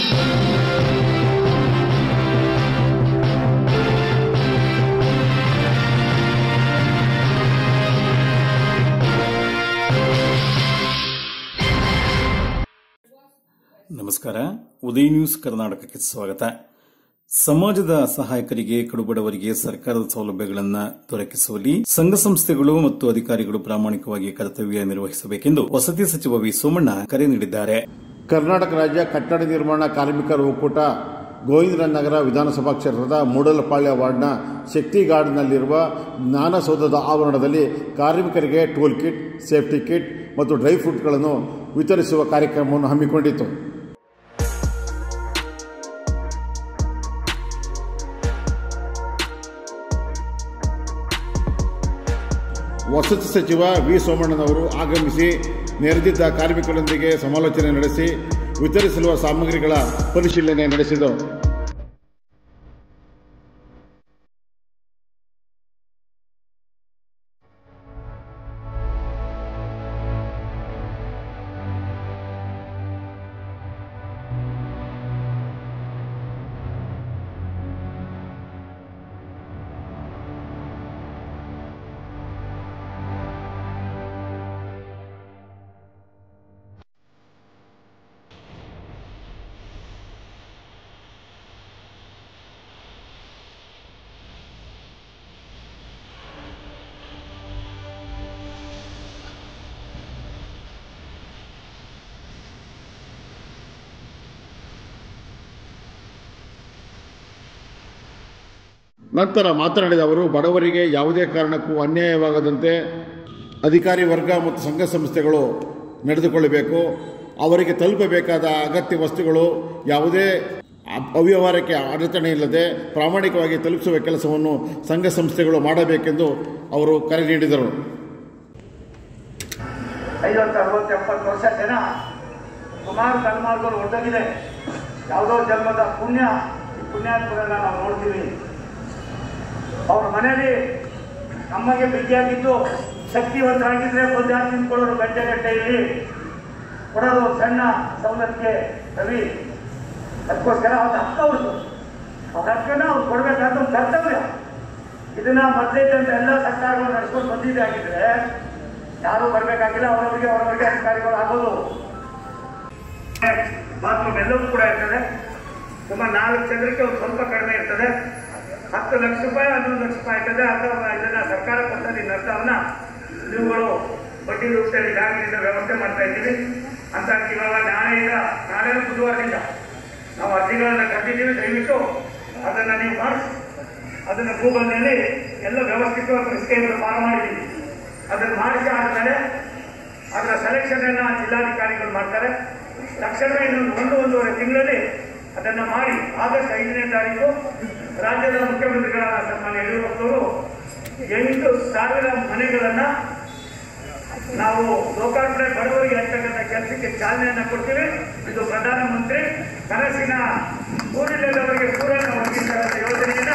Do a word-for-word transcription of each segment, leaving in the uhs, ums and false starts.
ನಮಸ್ಕಾರ. ಉದಯ ನ್ಯೂಸ್ ಕರ್ನಾಟಕಕ್ಕೆ ಸ್ವಾಗತ. ಸಮಾಜದ ಸಹಾಯಕರಿಗೆ ಕಡುಬಡವರಿಗೆ ಸರ್ಕಾರದ ಸೌಲಭ್ಯಗಳನ್ನು ದೊರಕಿಸುವಲ್ಲಿ ಸಂಘ ಸಂಸ್ಥೆಗಳು ಮತ್ತು ಅಧಿಕಾರಿಗಳು ಪ್ರಾಮಾಣಿಕವಾಗಿ ಕರ್ತವ್ಯ ನಿರ್ವಹಿಸಬೇಕೆಂದು ವಸತಿ ಸಚಿವ ವಿ ಸೋಮಣ್ಣ ಕರೆ ನೀಡಿದ್ದಾರೆ. ಕರ್ನಾಟಕ ರಾಜ್ಯ ಕಟ್ಟಡ ನಿರ್ಮಾಣ ಕಾರ್ಮಿಕರ ಒಕ್ಕೂಟ ಗೋವಿಂದರಾಜನಗರ ವಿಧಾನಸಭಾ ಕ್ಷೇತ್ರದ ಮೂಡಲಪಾಳ್ಯ ವಾರ್ಡ್ನ ಶಕ್ತಿ ಗಾರ್ಡ್ನಲ್ಲಿರುವ ಜ್ಞಾನಸೌಧದ ಆವರಣದಲ್ಲಿ ಕಾರ್ಮಿಕರಿಗೆ ಟೂಲ್ ಕಿಟ್, ಸೇಫ್ಟಿ ಕಿಟ್ ಮತ್ತು ಡ್ರೈ ಫ್ರೂಟ್ಗಳನ್ನು ವಿತರಿಸುವ ಕಾರ್ಯಕ್ರಮವನ್ನು ಹಮ್ಮಿಕೊಂಡಿತ್ತು. ವಸತಿ ಸಚಿವ ವಿ ಸೋಮಣ್ಣನವರು ಆಗಮಿಸಿ ನೆರೆದಿದ್ದ ಕಾರ್ಮಿಕರೊಂದಿಗೆ ಸಮಾಲೋಚನೆ ನಡೆಸಿ ವಿತರಿಸಿರುವ ಸಾಮಗ್ರಿಗಳ ಪರಿಶೀಲನೆ ನಡೆಸಿದರು. ನಂತರ ಮಾತನಾಡಿದ ಅವರು, ಬಡವರಿಗೆ ಯಾವುದೇ ಕಾರಣಕ್ಕೂ ಅನ್ಯಾಯವಾಗದಂತೆ ಅಧಿಕಾರಿ ವರ್ಗ ಮತ್ತು ಸಂಘ ಸಂಸ್ಥೆಗಳು ನಡೆದುಕೊಳ್ಳಬೇಕು. ಅವರಿಗೆ ತಲುಪಬೇಕಾದ ಅಗತ್ಯ ವಸ್ತುಗಳು ಯಾವುದೇ ಅವ್ಯವಹಾರಕ್ಕೆ ಅಡಚಣೆ ಇಲ್ಲದೆ ಪ್ರಾಮಾಣಿಕವಾಗಿ ತಲುಪಿಸುವ ಕೆಲಸವನ್ನು ಸಂಘ ಸಂಸ್ಥೆಗಳು ಮಾಡಬೇಕೆಂದು ಅವರು ಕರೆ ನೀಡಿದರು. ಐವತ್ತು ಅರವತ್ತು ಎಪ್ಪತ್ತು ವರ್ಷ ಜನ ಸುಮಾರು ತಲೆಮಾರುಗಳು ಒಟ್ಟೋಗಿದೆ. ಯಾವುದೋ ಜನ್ಮದ ಪುಣ್ಯ ಪುಣ್ಯಾತ್ಮರನ್ನ ನಾವು ನೋಡ್ತೀವಿ. ಅವ್ರ ಮನೆಯಲ್ಲಿ ನಮಗೆ ಬಿಗಿಯಾಗಿದ್ದು ಶಕ್ತಿವಂತರಾಗಿದ್ದರೆ ಒಂದು ಜಾತಿ ನಿಂತ್ಕೊಳ್ಳೋರು ಗಂಟೆ ಗಂಟೆಯಲ್ಲಿ ಕೊಡೋದು ಸಣ್ಣ ಸವಲತ್ತಿಗೆ ರವಿ. ಅದಕ್ಕೋಸ್ಕರ ಅವ್ರ ಹಕ್ಕ ಅವ್ರದ್ದು ಅವ್ರ ಹಕ್ಕನ್ನ ಅವ್ರು ಕೊಡಬೇಕಾದ ಒಂದು ಕರ್ತವ್ಯ. ಇದನ್ನ ಮೊದಲಿದ್ದಂತ ಎಲ್ಲ ಸರ್ಕಾರಗಳು ನಡೆಸ್ಕೊಂಡು ಬಂದಿದ್ದೆ ಆಗಿದ್ರೆ ಯಾರೂ ಬರಬೇಕಾಗಿಲ್ಲ. ಅವರವರಿಗೆ ಅವರವರಿಗೆ ಅಧಿಕಾರಿಗಳು ಆಗೋದು. ಬಾತ್ರೂಮ್ ಎಲ್ಲವೂ ಕೂಡ ಇರ್ತದೆ. ಸುಮಾರು ನಾಲ್ಕು ಜನರಿಗೆ ಒಂದು ಸ್ವಲ್ಪ ಕಡಿಮೆ ಇರ್ತದೆ. ಹತ್ತು ಲಕ್ಷ ರೂಪಾಯಿ ಹನ್ನೊಂದು ಲಕ್ಷ ರೂಪಾಯಿ ಇರ್ತದೆ. ಅಥವಾ ಇದನ್ನ ಸರ್ಕಾರ ಕೊಡ್ತದೆ. ಈ ನಷ್ಟವನ್ನ ನೀವುಗಳು ಬಡ್ಡಿ ರೂಪದಲ್ಲಿ ಬ್ಯಾಂಕಿನಿಂದ ವ್ಯವಸ್ಥೆ ಮಾಡ್ತಾ ಇದ್ದೀವಿ ಅಂತ ಇವಾಗ ನಾಳೆಯಿಂದ ನಾಳೆ ಬುಧವಾರದಿಂದ ನಾವು ಅರ್ಜಿಗಳನ್ನ ಕರೆದಿದ್ದೀವಿ. ದಯವಿಟ್ಟು ಅದನ್ನ ನೀವು ಮಾಡಿಸಿ ಅದನ್ನ ಗೂಗಲ್ನಲ್ಲಿ ಎಲ್ಲ ವ್ಯವಸ್ಥಿತವಾಗಿ ಸ್ಕೀಮ್ಗಳು ಪಾರ ಮಾಡಿದ್ದೀವಿ. ಅದನ್ನು ಮಾಡಿಸಿ ಆದಮೇಲೆ ಅದರ ಸೆಲೆಕ್ಷನ್ ಅನ್ನ ಜಿಲ್ಲಾಧಿಕಾರಿಗಳು ಮಾಡ್ತಾರೆ. ತಕ್ಷಣ ಇನ್ನೊಂದು ಒಂದು ಒಂದೂವರೆ ತಿಂಗಳಲ್ಲಿ ಅದನ್ನ ಮಾಡಿ ಆಗಸ್ಟ್ ಐದನೇ ತಾರೀಕು ರಾಜ್ಯದ ಮುಖ್ಯಮಂತ್ರಿಗಳಾದ ಸನ್ಮಾನ್ಯ ಯಡಿಯೂರಪ್ಪನವರು ಎಂಟು ಸಾವಿರ ಮನೆಗಳನ್ನ ನಾವು ಲೋಕಾರ್ಪಣೆ ಬಡವರಿಗೆ ಹಚ್ಚತಕ್ಕಂಥ ಕೆಲಸಕ್ಕೆ ಚಾಲನೆಯನ್ನ ಕೊಡ್ತೀವಿ. ಇದು ಪ್ರಧಾನಮಂತ್ರಿ ಕನಸಿನ ಸೂರ್ಯನವರಿಗೆ ಸೂರ್ಯನ ಒದಗಿಸಿದಂಥ ಯೋಜನೆಯನ್ನ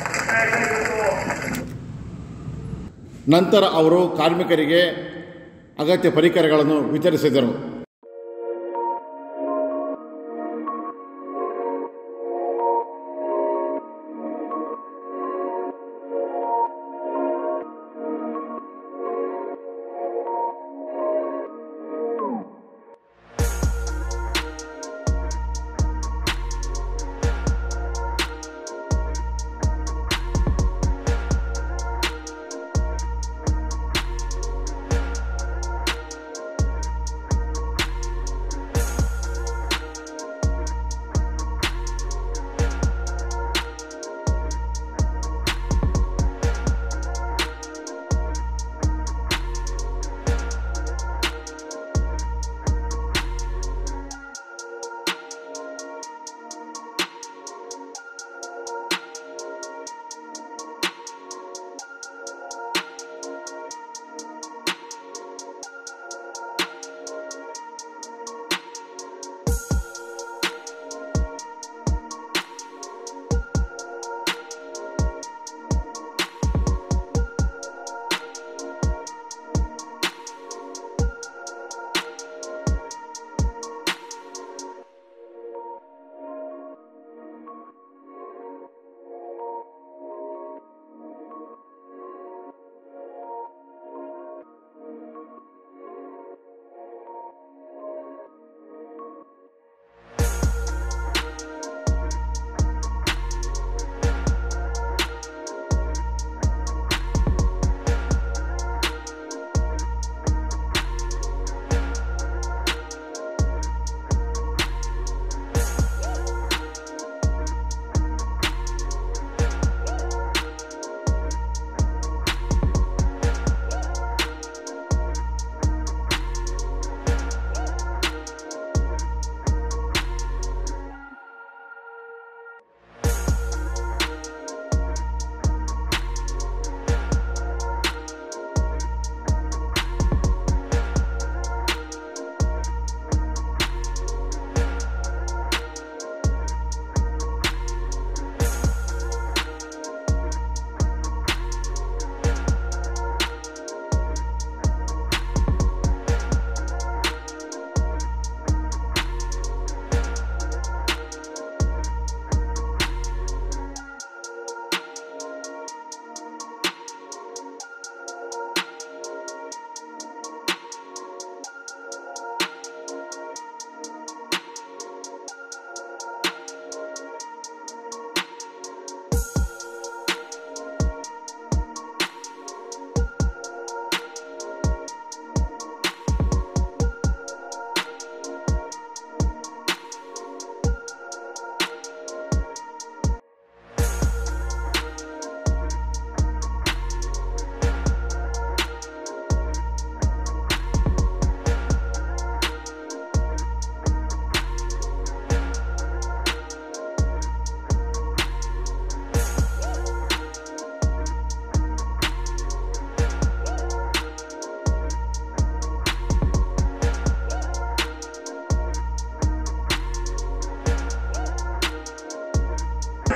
ನಂತರ ಅವರು ಕಾರ್ಮಿಕರಿಗೆ ಅಗತ್ಯ ಪರಿಕರಗಳನ್ನು ವಿತರಿಸಿದರು.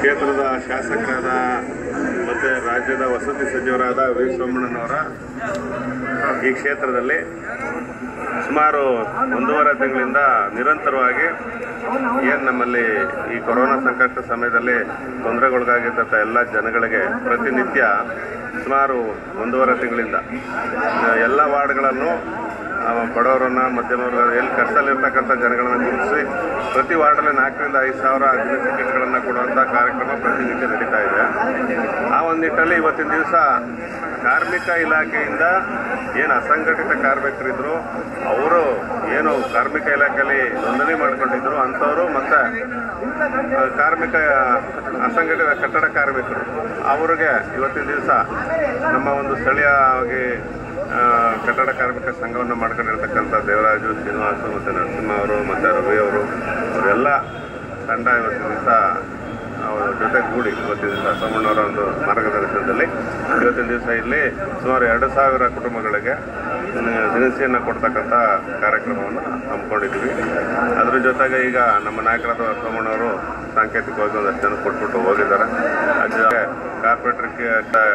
ಕ್ಷೇತ್ರದ ಶಾಸಕರಾದ ಮತ್ತು ರಾಜ್ಯದ ವಸತಿ ಸಚಿವರಾದ ವಿ ಸೋಮಣ್ಣನವರ ಈ ಕ್ಷೇತ್ರದಲ್ಲಿ ಸುಮಾರು ಒಂದೂವರೆ ತಿಂಗಳಿಂದ ನಿರಂತರವಾಗಿ ಏನು ನಮ್ಮಲ್ಲಿ ಈ ಕೊರೋನಾ ಸಂಕಷ್ಟ ಸಮಯದಲ್ಲಿ ತೊಂದರೆಗೊಳಗಾಗಿದ್ದಂಥ ಎಲ್ಲ ಜನಗಳಿಗೆ ಪ್ರತಿನಿತ್ಯ ಸುಮಾರು ಒಂದೂವರೆ ತಿಂಗಳಿಂದ ಎಲ್ಲ ವಾರ್ಡ್ಗಳನ್ನು ಬಡವರನ್ನು ಮಧ್ಯಮ ವರ್ಗ ಎಲ್ಲಿ ಕಷ್ಟದಲ್ಲಿರ್ತಕ್ಕಂಥ ಜನಗಳನ್ನು ಗುರುತಿಸಿ ಪ್ರತಿ ವಾರ್ಡಲ್ಲಿ ನಾಲ್ಕರಿಂದ ಐದು ಸಾವಿರ ದಿನಸಿ ಕಿಟ್ಗಳನ್ನು ಕೊಡುವಂಥ ಕಾರ್ಯಕ್ರಮ ಪ್ರತಿನಿತ್ಯ ನಡೀತಾ ಇದೆ. ಆ ಒಂದು ನಿಟ್ಟಲ್ಲಿ ಇವತ್ತಿನ ದಿವಸ ಕಾರ್ಮಿಕ ಇಲಾಖೆಯಿಂದ ಏನು ಅಸಂಘಟಿತ ಕಾರ್ಮಿಕರಿದ್ರು ಅವರು ಏನು ಕಾರ್ಮಿಕ ಇಲಾಖೆಯಲ್ಲಿ ನೋಂದಣಿ ಮಾಡ್ಕೊಂಡಿದ್ರು ಅಂಥವರು ಮತ್ತು ಕಾರ್ಮಿಕ ಅಸಂಘಟಿತ ಕಟ್ಟಡ ಕಾರ್ಮಿಕರು ಅವರಿಗೆ ಇವತ್ತಿನ ದಿವಸ ನಮ್ಮ ಒಂದು ಸ್ಥಳೀಯವಾಗಿ ಕಟ್ಟಡ ಕಾರ್ಮಿಕ ಸಂಘವನ್ನು ಮಾಡ್ಕೊಂಡಿರ್ತಕ್ಕಂಥ ದೇವರಾಜು, ಶ್ರೀನಿವಾಸು ಮತ್ತು ನರಸಿಂಹ ಅವರು ಮತ್ತು ರವಿ ಅವರು ಅವರೆಲ್ಲ ತಂಡ ಇವತ್ತಿನ ದಿವಸ ಅವರ ಜೊತೆಗೂಡಿ ಇವತ್ತಿನ ದಿವಸ ಸೋಮಣ್ಣವರ ಒಂದು ಮಾರ್ಗದರ್ಶನದಲ್ಲಿ ಇವತ್ತಿನ ದಿವಸ ಇಲ್ಲಿ ಸುಮಾರು ಎರಡು ಸಾವಿರ ಕುಟುಂಬಗಳಿಗೆ ದಿನಸಿಯನ್ನು ಕೊಡ್ತಕ್ಕಂಥ ಕಾರ್ಯಕ್ರಮವನ್ನು ಹಮ್ಮಿಕೊಂಡಿದ್ವಿ. ಅದ್ರ ಜೊತೆಗೆ ಈಗ ನಮ್ಮ ನಾಯಕರಾದ ಸೋಮಣ್ಣವರು ಸಾಂಕೇತಿಕವಾಗಿ ಒಂದಷ್ಟು ಜನ ಕೊಟ್ಬಿಟ್ಟು ಹೋಗಿದ್ದಾರೆ. ಅದ್ರ ಕಾರ್ಪೊರೇಟರ್ಗೆ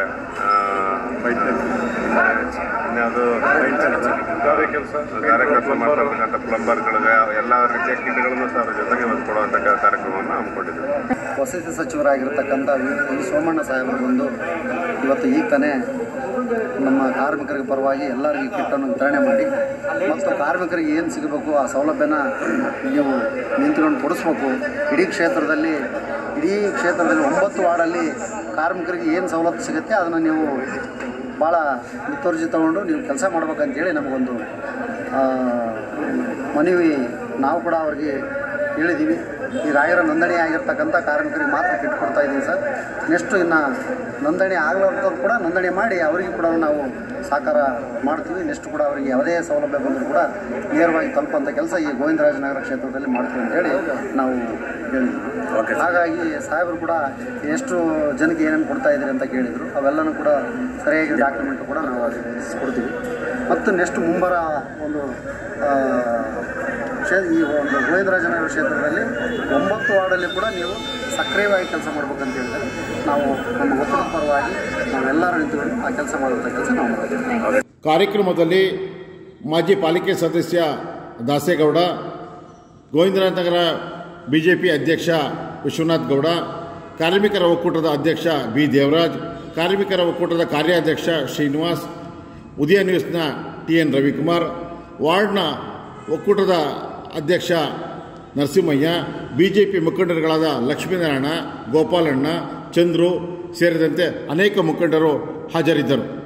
ಇನ್ಯಾವುದು ಗಾರೆ ಕೆಲಸ ಗಾರೆ ಕೆಲಸ ಮಾಡ್ತಕ್ಕಂಥ ಪ್ಲಂಬರ್ಗಳಿಗೆ ಎಲ್ಲ ರೀತಿಯ ಕಿಟ್ಗಳನ್ನು ಸಹ ಅವ್ರ ಜೊತೆಗೆ ಒಂದು ಕೊಡುವಂಥ ಕಾರ್ಯಕ್ರಮವನ್ನು ಹಮ್ಮಿಕೊಂಡಿದ್ವಿ. ವಸತಿ ಸಚಿವರಾಗಿರ್ತಕ್ಕಂಥ ವಿ ಸೋಮಣ್ಣ ಸಾಹೇಬರು ಬಂದು ಇವತ್ತು ಈಗ ತಾನೇ ನಮ್ಮ ಕಾರ್ಮಿಕರಿಗೆ ಪರವಾಗಿ ಎಲ್ಲರಿಗೂ ಕಿಟ್ಟನ್ನು ವಿತರಣೆ ಮಾಡಿ ಮತ್ತು ಕಾರ್ಮಿಕರಿಗೆ ಏನು ಸಿಗಬೇಕು ಆ ಸೌಲಭ್ಯನ ನೀವು ನಿಂತ್ಕೊಂಡು ಕೊಡಿಸ್ಬೇಕು. ಇಡೀ ಕ್ಷೇತ್ರದಲ್ಲಿ ಇಡೀ ಕ್ಷೇತ್ರದಲ್ಲಿ ಒಂಬತ್ತು ವಾರ್ಡಲ್ಲಿ ಕಾರ್ಮಿಕರಿಗೆ ಏನು ಸವಲತ್ತು ಸಿಗುತ್ತೆ ಅದನ್ನು ನೀವು ಭಾಳ ಮುತುವರ್ಜಿ ತಗೊಂಡು ನೀವು ಕೆಲಸ ಮಾಡ್ಬೇಕಂತೇಳಿ ನಮಗೊಂದು ಮನವಿ ನಾವು ಕೂಡ ಅವ್ರಿಗೆ ಹೇಳಿದ್ದೀವಿ. ಈ ರಾಯರ ನೋಂದಣಿ ಆಗಿರ್ತಕ್ಕಂಥ ಕಾರ್ಮಿಕರಿಗೆ ಮಾತ್ರ ಕಿಟ್ ಕೊಡ್ತಾ ಇದ್ದೀವಿ ಸರ್. ನೆಕ್ಸ್ಟು ಇನ್ನು ನೋಂದಣಿ ಆಗಲಾರ್ದವ್ರು ಕೂಡ ನೋಂದಣಿ ಮಾಡಿ ಅವರಿಗೆ ಕೂಡ ನಾವು ಸಹಕಾರ ಮಾಡ್ತೀವಿ. ನೆಕ್ಸ್ಟ್ ಕೂಡ ಅವರಿಗೆ ಯಾವುದೇ ಸೌಲಭ್ಯ ಬಂದರೂ ಕೂಡ ನೇರವಾಗಿ ತಲುಪುವಂಥ ಕೆಲಸ ಈ ಗೋವಿಂದರಾಜನಗರ ಕ್ಷೇತ್ರದಲ್ಲಿ ಮಾಡ್ತೀವಿ ಅಂತೇಳಿ ನಾವು ಹೇಳಿದ್ವಿ. ಹಾಗಾಗಿ ಸಾಹೇಬರು ಕೂಡ ಎಷ್ಟು ಜನಕ್ಕೆ ಏನೇನು ಕೊಡ್ತಾ ಇದ್ದೀರಿ ಅಂತ ಕೇಳಿದರು. ಅವೆಲ್ಲನೂ ಕೂಡ ಸರಿಯಾಗಿ ಡಾಕ್ಯುಮೆಂಟ್ ಕೂಡ ನಾವು ಕೊಡ್ತೀವಿ. ಮತ್ತು ನೆಕ್ಸ್ಟ್ ಮುಂಬರ ಒಂದು ಕ್ಷೇ ಈ ಒಂದು ಗೋವಿಂದರಾಜನಗರ ಕ್ಷೇತ್ರದಲ್ಲಿ ಒಂಬತ್ತು ವಾರ್ಡಲ್ಲಿ ಕೂಡ ನೀವು ಸಕ್ರಿಯವಾಗಿ ಕೆಲಸ ಮಾಡ್ಬೇಕಂತ ಹೇಳಿದರೆ ನಾವು ನಮ್ಮ ಒಕ್ಕೂಟದ ಪರವಾಗಿ ನಾವೆಲ್ಲರೂ ನಿಂತುಕೊಂಡು ಆ ಕೆಲಸ ಮಾಡುವಂಥ ಕೆಲಸ ನಾವು ಮಾಡ್ತೀವಿ. ಕಾರ್ಯಕ್ರಮದಲ್ಲಿ ಮಾಜಿ ಪಾಲಿಕೆ ಸದಸ್ಯ Dasegowda, Govindarajanagar B J P ಅಧ್ಯಕ್ಷ ವಿಶ್ವನಾಥ್ ಗೌಡ, ಕಾರ್ಮಿಕರ ಒಕ್ಕೂಟದ ಅಧ್ಯಕ್ಷ ಬಿ ದೇವರಾಜ್, ಕಾರ್ಮಿಕರ ಒಕ್ಕೂಟದ ಕಾರ್ಯಾಧ್ಯಕ್ಷ ಶ್ರೀನಿವಾಸ್, ಉದಯ ನ್ಯೂಸ್ನ ಟಿ ಎನ್ ರವಿಕುಮಾರ್, ವಾರ್ಡ್ನ ಒಕ್ಕೂಟದ ಅಧ್ಯಕ್ಷ ನರಸಿಂಹಯ್ಯ, ಬಿ ಜೆ ಪಿ ಮುಖಂಡರುಗಳಾದ ಲಕ್ಷ್ಮೀನಾರಾಯಣ, ಗೋಪಾಲಣ್ಣ, ಚಂದ್ರು ಸೇರಿದಂತೆ ಅನೇಕ ಮುಖಂಡರು ಹಾಜರಿದ್ದರು.